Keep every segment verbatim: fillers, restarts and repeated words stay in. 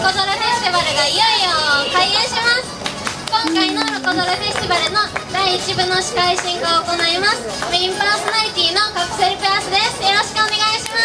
コドルフェスティバルがいよいよ開演します。今回のロコドルフェスティバルのだいいち部の司会進行を行いますメインパーソナリティのカプセルプラスです。よろしくお願いします。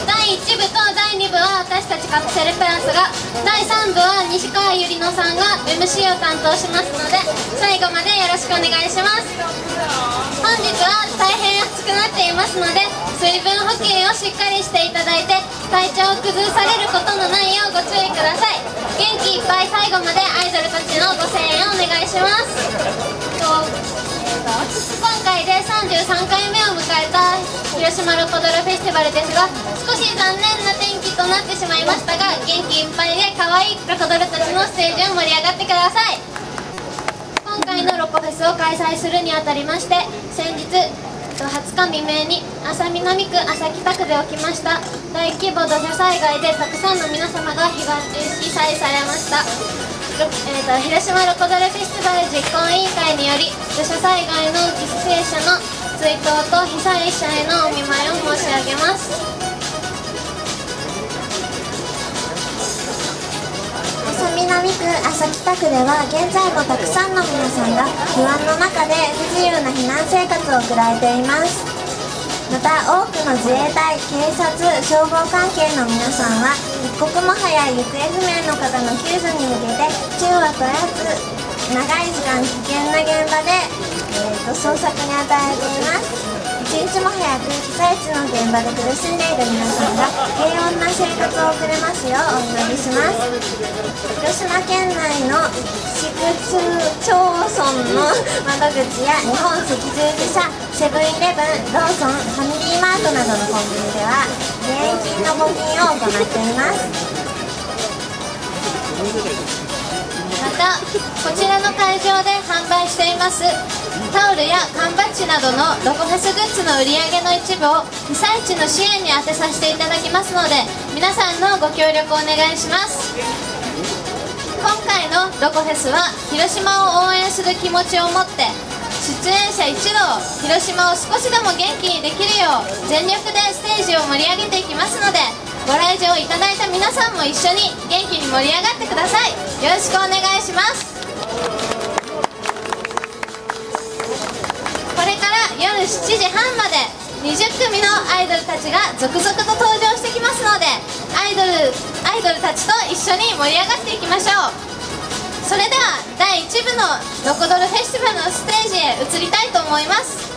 だいいち部とだいに部は私たちカプセルプラスが、だいさん部は西川ゆりのさんが エムシー を担当しますので、最後までよろしくお願いします。本日は大変暑くなっていますので、水分補給をしっかりしていただいて、体調を崩されることのないようご注意ください。元気いっぱい最後までアイドルたちのご声援をお願いします。今回でさんじゅうさんかいめを迎えた広島ロコドルフェスティバルですが、少し残念な天気となってしまいましたが、元気いっぱいで可愛いロコドルたちのステージを盛り上がってください。今回のロコフェスを開催するにあたりまして、先日はつか未明に安佐南区安佐北区で起きました大規模土砂災害でたくさんの皆様が被災されました。えー、と広島ロコドルフェスティバル実行委員会により、土砂災害の犠牲者の追悼と被災者へのお見舞いを申し上げます。 安佐南区安佐北区では現在もたくさんの皆さんが不安の中で不自由な避難生活を送られています。また多くの自衛隊、警察、消防関係の皆さんは一刻も早い行方不明の方の救助に向けて昼夜問わず長い時間危険な現場で、えー、と捜索に当たられています。一日も早く被災地の現場で苦しんでいる皆さんが平穏な生活を送れますようお祈りします。広島県内の市区町村の窓口や日本赤十字社、セブンイレブン、ローソン、ファミリーマートなどのコンビニでは義援金の募金を行っています。 またこちらの会場で販売していますタオルや缶バッジなどのロコフェスグッズの売り上げの一部を被災地の支援に充てさせていただきますので、皆さんのご協力をお願いします。今回のロコフェスは広島を応援する気持ちを持って、出演者一同広島を少しでも元気にできるよう全力でステージを盛り上げていきますので、ご来場いただいた皆さんも一緒に元気に盛り上がってください。よろしくお願いします。これから夜しちじはんまでにじゅっくみのアイドルたちが続々と登場してきますので、アイドル、アイドルたちと一緒に盛り上がっていきましょう。それではだいいち部のロコドルフェスティバルのステージへ移りたいと思います。